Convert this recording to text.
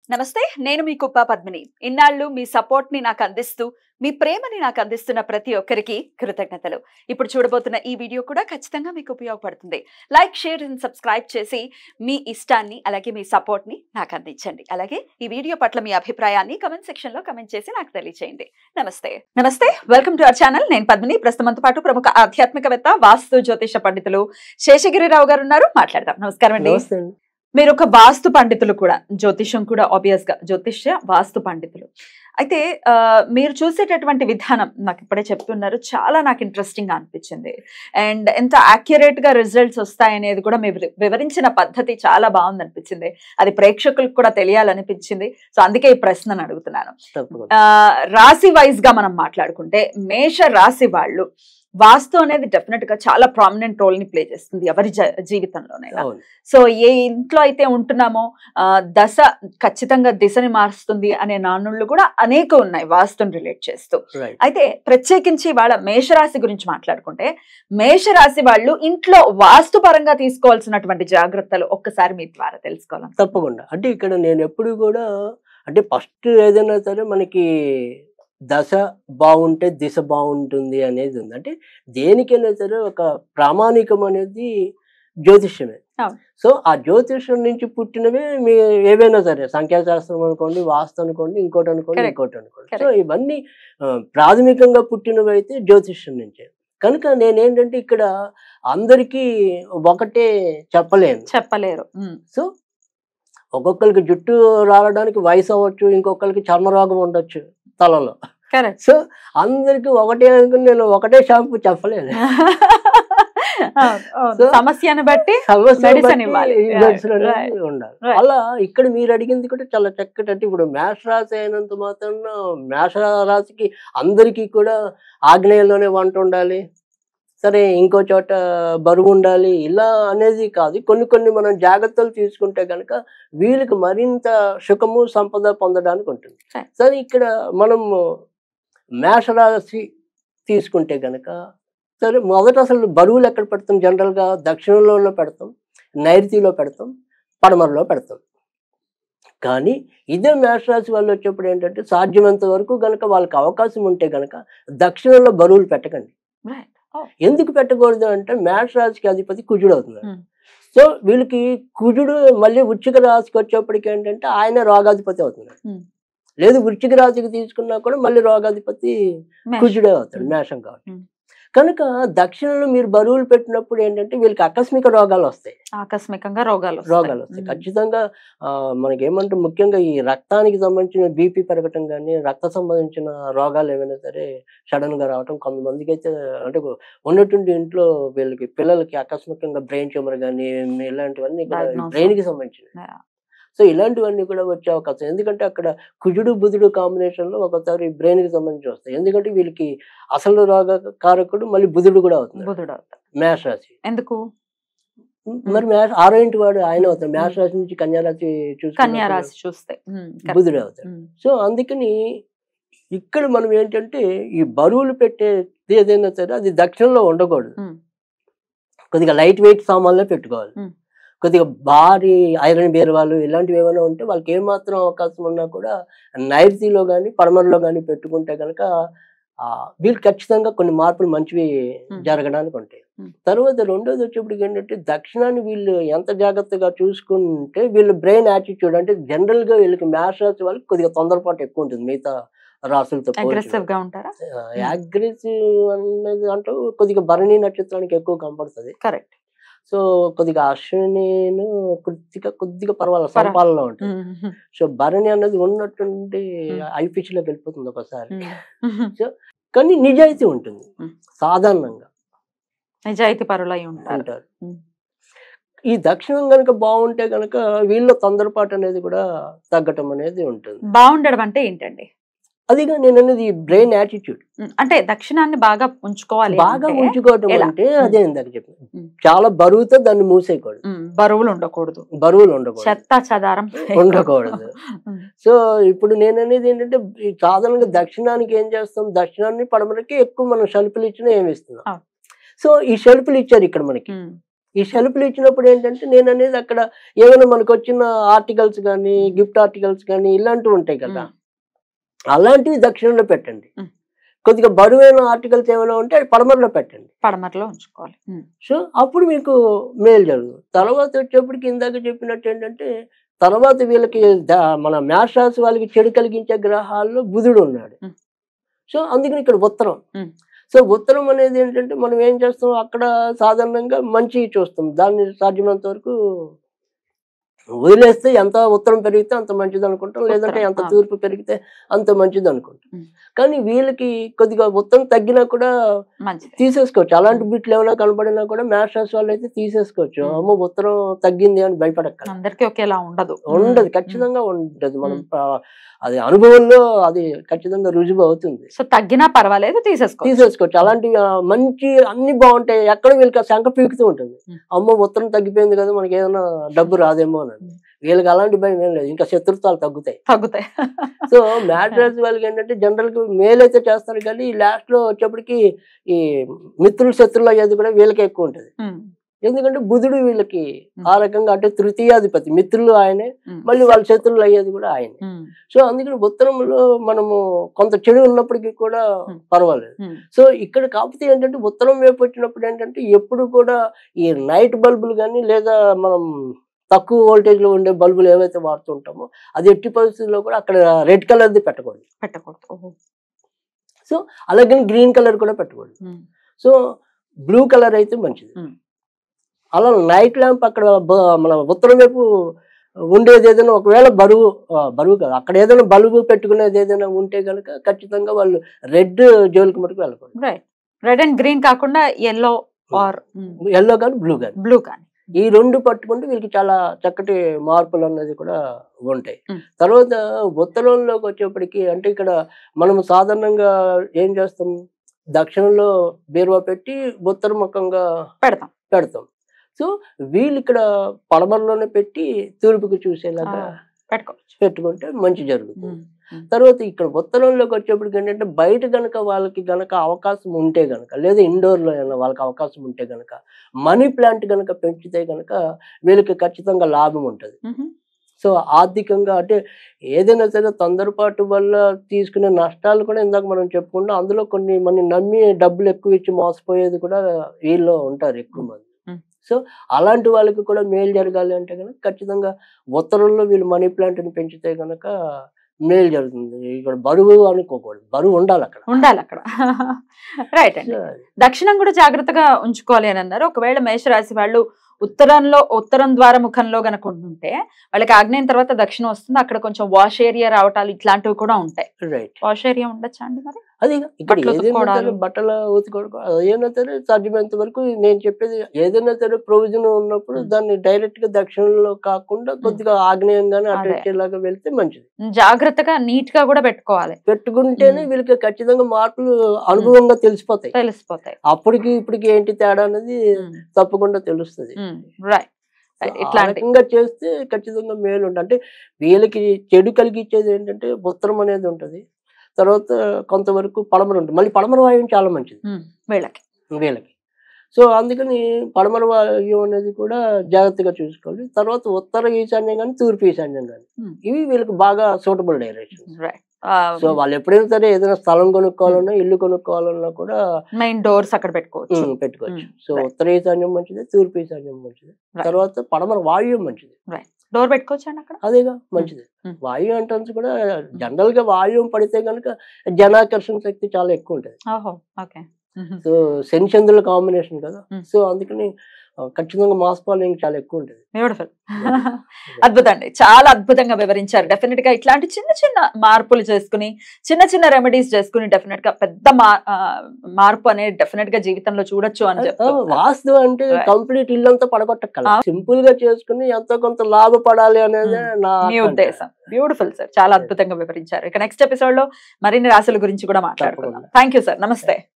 నమస్తే నేను మీ కుప్ప పద్మిని ఇన్నాళ్ళు మీ సపోర్ట్ ని నాకు అందిస్తూ మీ ప్రేమని నాకు అందిస్తున్న ప్రతి ఒక్కరికి కృతజ్ఞతలు ఇప్పుడు చూడబోతున్న ఈ వీడియో కూడా ఖచ్చితంగా మీకు ఉపయోగపడుతుంది లైక్ షేర్ అండ్ సబ్స్క్రైబ్ చేసి మీ ఇష్టాన్ని అలాగే మీ సపోర్ట్ ని నాకు అందించండి అలాగే ఈ వీడియో పట్ల మీ అభిప్రాయాన్ని కమెంట్ సెక్షన్ లో కమెంట్ చేసి నాకు తెలియజేయండి నమస్తే వెల్కమ్ టు అవర్ ఛానల్ నేను పద్మిని ప్రస్తుతంతో పాటు ప్రముఖ ఆధ్యాత్మికవేత్త వాస్తు జ్యోతిష పండితులు శేషగిరిరావు గారు ఉన్నారు మాట్లాడదాం నమస్కారం అండి మీరు ఒక వాస్తు పండితులు కూడా జ్యోతిషం కూడా ఆబ్వియస్ గా జ్యోతిష్య వాస్తు పండితులు అయితే మీరు చూసేటటువంటి విధానం నాకు ఇప్పుడే చెప్తున్నారు చాలా నాకు ఇంట్రెస్టింగ్ గా అనిపించింది అండ్ ఎంత యాక్యురేట్ గా రిజల్ట్స్ వస్తాయనేది కూడా మీరు వివరించిన పద్ధతి చాలా బాగుంది అనిపించింది అది ప్రేక్షకులకు కూడా తెలియాలనిపించింది సో అందుకే ఈ ప్రశ్నను అడుగుతున్నాను రాశి వైజ్ గా మనం మాట్లాడుకుంటే మేష రాశి వాళ్ళు వాస్తు అనేది డెఫినెట్ గా చాలా ప్రామినెంట్ రోల్ ని ప్లే చేస్తుంది ఎవరి జీవితంలోనైనా సో ఏ ఇంట్లో అయితే ఉంటున్నామో దశ ఖచ్చితంగా దిశని మారుస్తుంది అనే నానుళ్ళు కూడా అనేక ఉన్నాయి వాస్తుని రిలేట్ చేస్తూ అయితే ప్రత్యేకించి వాళ్ళ మేషరాశి గురించి మాట్లాడుకుంటే మేషరాశి వాళ్ళు ఇంట్లో వాస్తు పరంగా తీసుకోవాల్సినటువంటి జాగ్రత్తలు ఒక్కసారి మీ ద్వారా తెలుసుకోవాలి తప్పకుండా అంటే ఇక్కడ నేను ఎప్పుడు కూడా అంటే ఫస్ట్ ఏదైనా సరే మనకి దశ బాగుంటే దిశ బాగుంటుంది అనేది ఉంది అంటే దేనికైనా సరే ఒక ప్రామాణికం అనేది జ్యోతిష్యమే సో ఆ జ్యోతిష్యం నుంచి పుట్టినవే మీ ఏవైనా సరే సంఖ్యాశాస్త్రం అనుకోండి వాస్తు అనుకోండి ఇంకోటి అనుకోండి సో ఇవన్నీ ప్రాథమికంగా పుట్టినవి అయితే జ్యోతిష్యం నుంచే కనుక నేనేంటంటే ఇక్కడ అందరికీ ఒకటే చెప్పలేరు సో ఒక్కొక్కరికి జుట్టు రావడానికి వయసు అవ్వచ్చు ఇంకొకరికి చర్మరోగం ఉండొచ్చు తలలో సో అందరికి ఒకటే అనుకుని నేను ఒకటే షాంపూ చెప్పలేదు సమస్యను బట్టి ఉండాలి అలా ఇక్కడ మీరు అడిగింది కూడా చాలా చక్కటి అంటే ఇప్పుడు మేష రాశి అయినంత మాత్రం మేష రాశికి అందరికీ కూడా ఆగ్నేయంలోనే వంట ఉండాలి సరే ఇంకో చోట బరువు ఉండాలి ఇలా అనేది కాదు కొన్ని మనం జాగ్రత్తలు తీసుకుంటే కనుక వీళ్ళకి మరింత సుఖము సంపద పొందడానికి ఉంటుంది సరే ఇక్కడ మనము మేషరాశి తీసుకుంటే కనుక సరే మొదట అసలు బరువులు ఎక్కడ పెడతాం జనరల్గా దక్షిణంలో పెడతాం నైరుతిలో పెడతాం పడమరలో పెడతాం కానీ ఇదే మేషరాశి వాళ్ళు వచ్చేప్పుడు ఏంటంటే సాధ్యమైనంత వరకు కనుక వాళ్ళకి అవకాశం ఉంటే కనుక దక్షిణంలో బరువులు పెట్టకండి ఎందుకు పెట్టకూడదు అంటే మేష రాశికి అధిపతి కుజుడు అవుతున్నాడు సో వీళ్ళకి కుజుడు మళ్ళీ వృశ్చిక రాశికి వచ్చేప్పటికి ఏంటంటే ఆయన రోగాధిపతి అవుతున్నాడు లేదు వృశ్చిక రాశికి తీసుకున్నా కూడా మళ్ళీ రోగాధిపతి కుజుడే అవుతాడు మేషం కాబట్టి కనుక దక్షిణంలో మీరు బరువులు పెట్టినప్పుడు ఏంటంటే వీళ్ళకి ఆకస్మిక రోగాలు వస్తాయి ఆకస్మికంగా రోగాలు వస్తాయి ఖచ్చితంగా మనకి ఏమంటే ముఖ్యంగా ఈ రక్తానికి సంబంధించిన బీపీ పెరగటం కానీ రక్త సంబంధించిన రోగాలు ఏమైనా సరే సడన్ గా రావటం కొంతమందికి అయితే అంటే ఉన్నటువంటి ఇంట్లో వీళ్ళకి పిల్లలకి ఆకస్మికంగా బ్రెయిన్ ట్యూమర్ కానీ ఇలాంటివన్నీ బ్రెయిన్ కి సంబంధించినవి సో ఇలాంటివన్నీ కూడా వచ్చే అవకాశం ఎందుకంటే అక్కడ కుజుడు బుధుడు కాంబినేషన్ లో ఒకసారి బ్రెయిన్ కి సంబంధించి వస్తాయి ఎందుకంటే వీళ్ళకి అసలు రోగ కారకుడు మళ్ళీ బుధుడు కూడా అవుతుంది మేష రాశి ఎందుకు మరి ఆరో ఇంటి వాడు ఆయన అవుతాడు మేష రాశి నుంచి కన్యారాశి చూస్తే బుధుడు అవుతాడు సో అందుకని ఇక్కడ మనం ఏంటంటే ఈ బరువులు పెట్టే ఏదైనా సరే అది దక్షిణంలో ఉండకూడదు కొద్దిగా లైట్ వెయిట్ సామాన్లే పెట్టుకోవాలి కొద్దిగా భారీ ఐరన్ బీరువాలు ఇలాంటివి ఏమైనా ఉంటే వాళ్ళకి ఏమాత్రం అవకాశం ఉన్నా కూడా నైరుతిలో కానీ పడమరలో కానీ పెట్టుకుంటే కనుక వీళ్ళు ఖచ్చితంగా కొన్ని మార్పులు మంచివి జరగడానికి ఉంటాయి తర్వాత రెండోది వచ్చేప్పటికి ఏంటంటే దక్షిణాన్ని వీళ్ళు ఎంత జాగ్రత్తగా చూసుకుంటే వీళ్ళు బ్రెయిన్ యాటిట్యూడ్ అంటే జనరల్ గా వీళ్ళకి మేష రాశి వాళ్ళకి కొద్దిగా తొందరపాటు ఎక్కువ ఉంటుంది మిగతా రాసులతో అగ్రెసివ్ అనేది అంటే కొద్దిగా భరణి నక్షత్రానికి ఎక్కువ కనపడుతుంది కరెక్ట్ సో కొద్దిగా అశ్విని కొద్దిగా పర్వాలేదు సంపాలలో ఉంటుంది సో భరణి అనేది ఉన్నట్టుండి ఐపిచ్ లోకి వెళ్ళిపోతుంది ఒకసారి సో కానీ నిజాయితీ ఉంటుంది సాధారణంగా నిజాయితీ పరులై ఉంటారు ఈ దక్షిణం కనుక బాగుంటే కనుక వీళ్ళ తొందరపాటు అనేది కూడా తగ్గటం అనేది ఉంటుంది బాగుండడం అంటే ఏంటండి అదిగా నేను అనేది బ్రెయిన్ యాటిట్యూడ్ అంటే దక్షిణాన్ని బాగా ఉంచుకోవాలి బాగా ఉంచుకోవటం అంటే అదే ఇందాక చెప్పాను చాలా బరువుతో దాన్ని మూసేయకూడదు బరువులు ఉండకూడదు చెత్త చెదారం ఉండకూడదు సో ఇప్పుడు నేను అనేది ఏంటంటే సాధారణంగా దక్షిణానికి ఏం చేస్తాం దక్షిణాన్ని పడమరకి ఎక్కువ మనం షెల్ఫ్లు ఇచ్చినా ఏమి ఇస్తున్నాం సో ఈ షెల్ఫ్లు ఇచ్చారు ఇక్కడ మనకి ఈ సెల్ఫ్లు ఇచ్చినప్పుడు ఏంటంటే నేను అనేది అక్కడ ఏమైనా మనకు వచ్చిన ఆర్టికల్స్ కానీ గిఫ్ట్ ఆర్టికల్స్ కానీ ఇలాంటివి ఉంటాయి కదా, అలాంటివి దక్షిణంలో పెట్టండి. కొద్దిగా బరువైన ఆర్టికల్స్ ఏమైనా ఉంటే అది పడమరలో పెట్టండి, పడమరలో ఉంచుకోవాలి. సో అప్పుడు మీకు మేలు జరుగుతుంది. తర్వాత వచ్చేప్పటికి ఇందాక చెప్పినట్టు ఏంటంటే తర్వాత వీళ్ళకి మన మేష రాశి వాళ్ళకి చెడు కలిగించే గ్రహాల్లో బుధుడు ఉన్నాడు. సో అందుకని ఇక్కడ ఉత్తరం. సో ఉత్తరం అనేది ఏంటంటే మనం ఏం చేస్తాం అక్కడ సాధారణంగా మంచి చూస్తాం, దాన్ని సాధ్యమైనంత వరకు వదిలేస్తే ఎంత ఉత్తరం పెరిగితే అంత మంచిది అనుకుంటాం, లేదంటే ఎంత తూర్పు పెరిగితే అంత మంచిది అనుకుంటాం. కానీ వీళ్ళకి కొద్దిగా ఉత్తరం తగ్గినా కూడా తీసేసుకోవచ్చు. అలాంటి బిట్లు ఏమైనా కనపడినా కూడా మేష రాశి వాళ్ళు అయితే తీసేసుకోవచ్చు. అమ్మో ఉత్తరం తగ్గింది అని భయపడక్కల. అందరికీ ఒకేలా ఉండదు, ఖచ్చితంగా ఉండదు. మనం అది అనుభవంలో అది ఖచ్చితంగా రుజువు అవుతుంది. సో తగ్గినా పర్వాలేదు, తీసేసుకోవచ్చు. అలాంటి మంచి అన్ని బాగుంటాయి, ఎక్కడ వీళ్ళకి శంక పీకుతూ ఉంటుంది. అమ్మో ఉత్తరం తగ్గిపోయింది కదా మనకి ఏదైనా డబ్బు రాదేమో అని. వీళ్ళకి అలాంటి భయం ఏం లేదు, ఇంకా శత్రుత్వాలు తగ్గుతాయి. సో మ్యాట్రస్ వాళ్ళకి ఏంటంటే జనరల్ గా మేలైతే చేస్తారు, కానీ ఈ లాస్ట్ లో వచ్చేప్పటికి ఈ మిత్రులు శత్రువులు అయ్యేది కూడా వీళ్ళకి ఎక్కువ ఉంటుంది. ఎందుకంటే బుధుడు వీళ్ళకి ఆ రకంగా అంటే తృతీయాధిపతి, మిత్రులు ఆయనే, మళ్ళీ వాళ్ళ శత్రువులు అయ్యేది కూడా ఆయనే. సో అందుకని ఉత్తరంలో మనము కొంత చెడు ఉన్నప్పటికీ కూడా పర్వాలేదు. సో ఇక్కడ కాకపోతే ఏంటంటే ఉత్తరం వైపు వచ్చినప్పుడు ఏంటంటే ఎప్పుడు కూడా ఈ నైట్ బల్బులు కానీ లేదా మనం తక్కువ వోల్టేజ్ లో ఉండే బల్బులు ఏవైతే వాడుతుంటామో అది ఎట్టి పరిస్థితుల్లో కూడా అక్కడ రెడ్ కలర్ది పెట్టకూడదు. సో అలాగే గ్రీన్ కలర్ కూడా పెట్టకూడదు. సో బ్లూ కలర్ అయితే మంచిది. అలా నైట్ ల్యాంప్ అక్కడ మన ఉత్తరం వైపు ఉండేది ఏదైనా ఒకవేళ బరువు కాదు అక్కడ ఏదైనా బల్బు పెట్టుకునేది ఏదైనా ఉంటే కనుక ఖచ్చితంగా వాళ్ళు రెడ్ జోలికి మటుకు వెళ్ళకూడదు. రెడ్ అండ్ గ్రీన్ కాకుండా ఎల్లో కానీ బ్లూ కానీ ఈ రెండు పట్టుకుంటే వీళ్ళకి చాలా చక్కటి మార్పులు అన్నది కూడా ఉంటాయి. తర్వాత ఉత్తరంలోకి వచ్చేప్పటికి అంటే ఇక్కడ మనం సాధారణంగా ఏం చేస్తాం, దక్షిణంలో బీరువా పెట్టి ఉత్తర ముఖంగా పెడతాం. సో వీళ్ళు ఇక్కడ పడమరలోనే పెట్టి తూర్పుకి చూసేలాగా పెట్టుకుంటే మంచి జరుగుతుంది. తర్వాత ఇక్కడ ఉత్తరంలోకి వచ్చేప్పటికి ఏంటంటే బయట గనక వాళ్ళకి గనక అవకాశం ఉంటే గనక లేదా ఇండోర్ లో అయినా వాళ్ళకి అవకాశం ఉంటే గనక మనీ ప్లాంట్ గనక పెంచితే గనక వీళ్ళకి ఖచ్చితంగా లాభం ఉంటుంది. సో ఆర్థికంగా అంటే ఏదైనా సరే తొందరపాటు వల్ల తీసుకునే నష్టాలు కూడా ఇందాక మనం చెప్పుకుంటాం, అందులో కొన్ని మన నమ్మి డబ్బులు ఎక్కువ ఇచ్చి మోసపోయేది కూడా వీళ్ళు ఉంటారు ఎక్కువ మంది. సో అలాంటి వాళ్ళకి కూడా మేలు జరగాలి అంటే కనుక ఖచ్చితంగా ఉత్తరంలో వీళ్ళు మనీ ప్లాంట్ని పెంచితే కనుక మేలు జరుగుతుంది. ఇక్కడ బరువు అనుకోకూడదు, బరువు ఉండాలి అక్కడ. రైట్ అండి. దక్షిణం కూడా జాగ్రత్తగా ఉంచుకోవాలి అని అన్నారు. ఒకవేళ మేషరాశి వాళ్ళు ఉత్తరం ద్వారా ముఖంలో గనక ఉంటే వాళ్ళకి ఆగ్నేయం తర్వాత దక్షిణం వస్తుంది, అక్కడ కొంచెం వాష్ ఏరియా రావటాలు ఇట్లాంటివి కూడా ఉంటాయి. వాష్ ఏరియా ఉండొచ్చా అండి మరి? అది ఇక్కడ బట్టలు ఉతుకోవడం ఏదైనా సరే సాధ్యమైనంత వరకు నేను చెప్పేది ఏదైనా సరే ప్రొవిజన్ ఉన్నప్పుడు దాన్ని డైరెక్ట్ గా దక్షిణంలో కాకుండా కొద్దిగా ఆగ్నేయంగానే అటెచ్చేలాగా వెళ్తే మంచిది. జాగ్రత్తగా నీట్ గా కూడా పెట్టుకుంటేనే వీళ్ళకి ఖచ్చితంగా మార్పులు అనుభవంగా తెలిసిపోతాయి. అప్పటికి ఇప్పటికి ఏంటి తేడా అనేది తప్పకుండా తెలుస్తుంది. ఇట్లా చేస్తే ఖచ్చితంగా మేలు ఉంటుంది. అంటే వీళ్ళకి చెడు కలిగించేది ఏంటంటే ఉత్తరం అనేది ఉంటది, తర్వాత కొంతవరకు పడమర ఉంటుంది, మళ్ళీ పడమర వాయువు చాలా మంచిది వీళ్ళకి. సో అందుకని పడమర వాయువు అనేది కూడా జాగ్రత్తగా చూసుకోవాలి. తర్వాత ఉత్తర ఈశాన్యం కానీ తూర్పు ఈశాన్యం కానీ ఇవి వీళ్ళకి బాగా సూటబుల్ డైరెక్షన్. సో వాళ్ళు ఎప్పుడైనా సరే ఏదైనా స్థలం కొనుక్కోవాలన్నా ఇల్లు కొనుక్కోవాలన్నా కూడా మెయిన్ డోర్స్ అక్కడ పెట్టుకోవచ్చు. సో ఉత్తర ఈశాన్యం మంచిది, తూర్పు ఈశాన్యం మంచిది, తర్వాత పడమర వాయువు మంచిది. డోర్ పెట్టుకోవచ్చండి అక్కడ, అదేగా మంచిది. వాయువు అంటే కూడా జనరల్ గా వాయువు పడితే కనుక జనాకర్షణ శక్తి చాలా ఎక్కువ ఉంటుంది. సో శని చంద్రుల కాంబినేషన్ కదా, సో అందుకని ఖచ్చితంగా మాస్ ఫాలోయింగ్ చాలా ఎక్కువ ఉంటుంది. బ్యూటిఫుల్. అద్భుతం అండి, చాలా అద్భుతంగా వివరించారు. డెఫినెట్ గా ఇట్లాంటి చిన్న చిన్న మార్పులు చేసుకుని చిన్న చిన్న రెమెడీస్ చేసుకుని డెఫినెట్ గా పెద్ద మార్పు అనేది డెఫినెట్ గా జీవితంలో చూడొచ్చు అని చెప్తారు. వాస్తు అంటే కంప్లీట్ ఇల్లంతా పడగొట్టగల సింపుల్ గా చేసుకుని ఎంతో కొంత లాభపడాలి అనేది నా ఉద్దేశం. బ్యూటిఫుల్ సార్, చాలా అద్భుతంగా వివరించారు. ఇక నెక్స్ట్ ఎపిసోడ్ లో మరిన్ని రాశుల గురించి కూడా మాట్లాడుకుందాం. థ్యాంక్ యూ సార్, నమస్తే.